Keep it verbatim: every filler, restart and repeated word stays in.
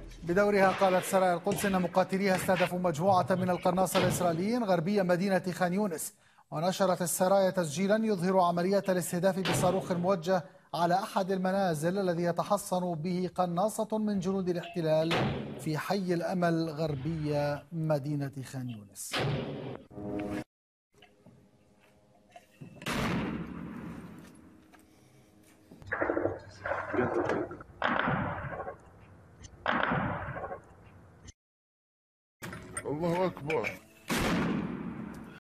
بدورها قالت سرايا القدس إن مقاتليها استهدفوا مجموعة من القناصة الإسرائيليين غربية مدينة خان يونس. ونشرت السرايا تسجيلا يظهر عملية الاستهداف بصاروخ موجه على أحد المنازل الذي يتحصن به قناصة من جنود الاحتلال في حي الأمل غربية مدينة خان يونس.